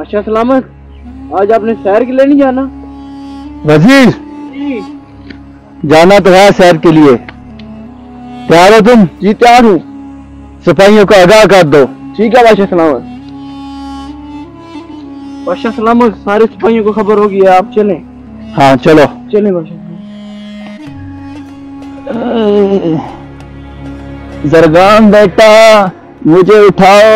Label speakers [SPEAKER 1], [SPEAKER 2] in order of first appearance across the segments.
[SPEAKER 1] बादशाह सलामत, आज आपने सैर के लिए नहीं जाना?
[SPEAKER 2] वजीर जाना तो है सैर के लिए। तैयार हो तुम?
[SPEAKER 1] जी तैयार हूँ।
[SPEAKER 2] सिपाहियों को आगाह कर दो।
[SPEAKER 1] ठीक है बादशाह सलामत। बादशाह सलामत, सारे सिपाहियों को खबर होगी, आप चलें।
[SPEAKER 2] हाँ चलो।
[SPEAKER 1] चलें बादशाह।
[SPEAKER 2] जरगान बेटा मुझे उठाओ।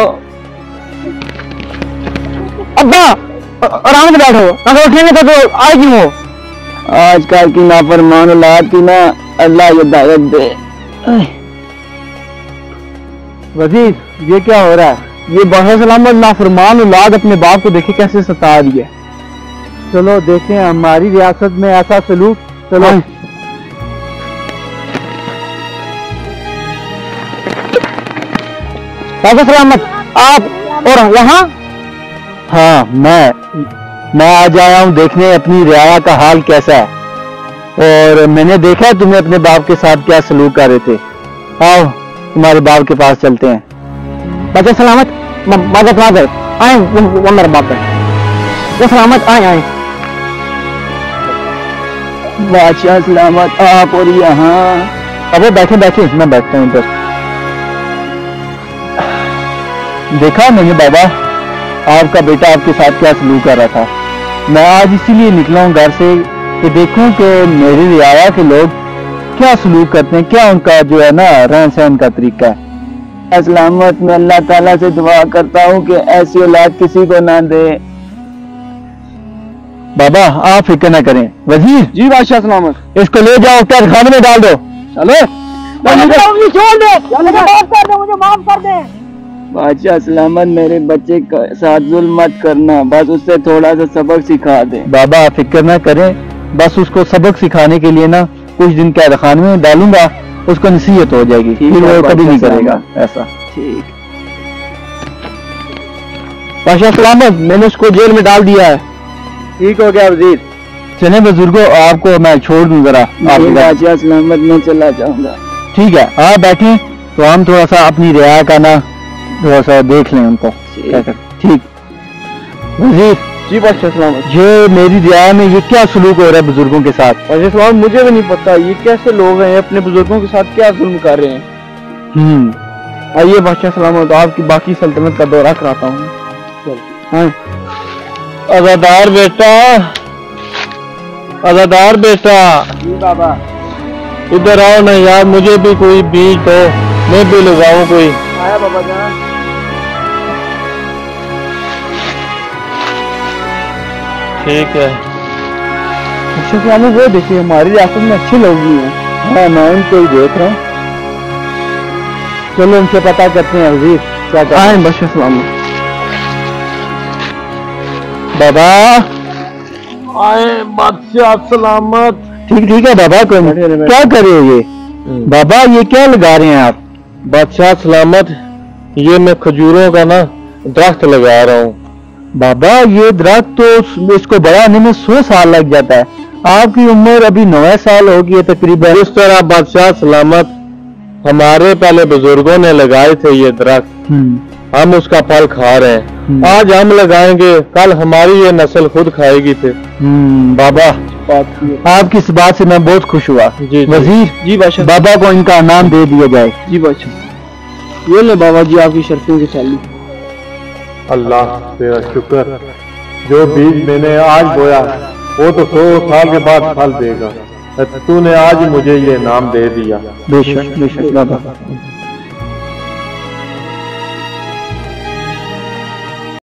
[SPEAKER 1] अब्बा आराम से बैठो, अगर उठेंगे तो आज ही हो।
[SPEAKER 2] आजकल की नाफरमान औलाद की ना अल्लाह हिदायत दे।
[SPEAKER 1] वजीर ये क्या हो रहा है? ये बादशाह सलामत नाफरमान औलाद अपने बाप को देखे कैसे सता रही है। चलो देखें हमारी रियासत में ऐसा सलूक। चलो बादशाह सलामत आप और यहाँ?
[SPEAKER 2] हाँ मैं आज आया हूँ देखने अपनी रियाया का हाल कैसा है, और मैंने देखा तुम्हें अपने बाप के साथ क्या सलूक कर रहे थे। आओ तुम्हारे बाप के पास चलते हैं।
[SPEAKER 1] बादशाह सलामत आए, वो मेरा बाप है। वो सलामत आए।
[SPEAKER 2] बादशाह सलामत आप और यहाँ।
[SPEAKER 1] अब बैठे मैं बैठता हूँ इधर।
[SPEAKER 2] देखा नहीं बाबा, आपका बेटा आपके साथ क्या सलूक कर रहा था। मैं आज इसीलिए निकला हूँ घर से कि देखूं कि मेरी रियाया के लोग क्या सलूक करते हैं, क्या उनका जो है ना रहन सहन का तरीका है। सलामत मैं अल्लाह ताला से दुआ करता हूँ कि ऐसी औलाद किसी को ना दे। बाबा आप फिक्र ना करें। वजीर
[SPEAKER 1] जी बादशाह सलामत,
[SPEAKER 2] इसको ले जाओ कैदखाने में डाल दो। चलो
[SPEAKER 1] छोड़ दे, मुझे माफ कर दे।
[SPEAKER 2] बादशाह सलामत मेरे बच्चे के साथ जुल्म मत करना, बस उससे थोड़ा सा सबक सिखा दे। बाबा आप फिक्र ना करें, बस उसको सबक सिखाने के लिए ना कुछ दिन कैदखाने में डालूंगा, उसको नसीहत हो जाएगी, फिर वो कभी नहीं करेगा ऐसा। ठीक
[SPEAKER 1] बादशाह सलामत, मैंने उसको जेल में डाल दिया है।
[SPEAKER 2] ठीक हो गया वजीर। चले बुजुर्गो आपको मैं छोड़ दूं जरा। बादशाह सलामत मैं चला जाऊंगा। ठीक है आप बैठे तो हम थोड़ा सा अपनी रियाया का ना थोड़ा सा देख लें उनको। ठीक वजीर।
[SPEAKER 1] जी बादशाह सलामत।
[SPEAKER 2] ये मेरी रियाया में ये क्या सलूक हो रहा है बुजुर्गों के साथ?
[SPEAKER 1] बादशाह सलामत मुझे भी नहीं पता ये कैसे लोग हैं, अपने बुजुर्गों के साथ क्या जुल्म कर रहे हैं। आइए बादशाह सलामत आपकी बाकी सल्तनत का दौरा कराता हूँ।
[SPEAKER 2] अज़ादार बेटा, अज़ादार बेटा।
[SPEAKER 1] जी बाबा।
[SPEAKER 2] इधर आओ ना यार, मुझे भी कोई बीज दो, मैं भी लगाऊं कोई।
[SPEAKER 1] आया बाबा जान।
[SPEAKER 2] ठीक है।
[SPEAKER 1] बादशाह सलामत वो देखिए हमारी रियासत में अच्छे लोग भी हैं।
[SPEAKER 2] हाँ मैं उनको ही देख रहा हूँ।
[SPEAKER 1] चलो उनसे पता करते हैं वजीर क्या कहते हैं। बादशाह सलामत।
[SPEAKER 2] बाबा
[SPEAKER 1] आए बादशाह सलामत।
[SPEAKER 2] ठीक है बाबा, क्या कर रहे हो ये? बाबा ये क्या लगा रहे हैं आप?
[SPEAKER 3] बादशाह सलामत, ये मैं खजूरों का ना दरख्त लगा रहा हूँ।
[SPEAKER 2] बाबा ये दरख्त तो इसको बड़ा होने में 100 साल लग जाता है, आपकी उम्र अभी 9 साल होगी है तकरीबन।
[SPEAKER 3] इस तरह बादशाह सलामत हमारे पहले बुजुर्गों ने लगाए थे ये दरख्त, हम उसका फल खा रहे हैं। आज हम लगाएंगे, कल हमारी ये नस्ल खुद खाएगी फिर।
[SPEAKER 2] बाबा आपकी इस बात से मैं बहुत खुश हुआ।
[SPEAKER 3] जी
[SPEAKER 2] वजीर।
[SPEAKER 1] जी बादशाह।
[SPEAKER 2] बाबा को इनका नाम दे दिया जाए।
[SPEAKER 1] जी बादशाह। ये ले बाबा जी आपकी शर्फियों की थैली।
[SPEAKER 3] अल्लाह तेरा शुक्र, जो बीज मैंने आज बोया वो तो 100 साल के बाद फल देगा। तूने आज मुझे ये नाम दे दिया।
[SPEAKER 2] बेशक बाबा।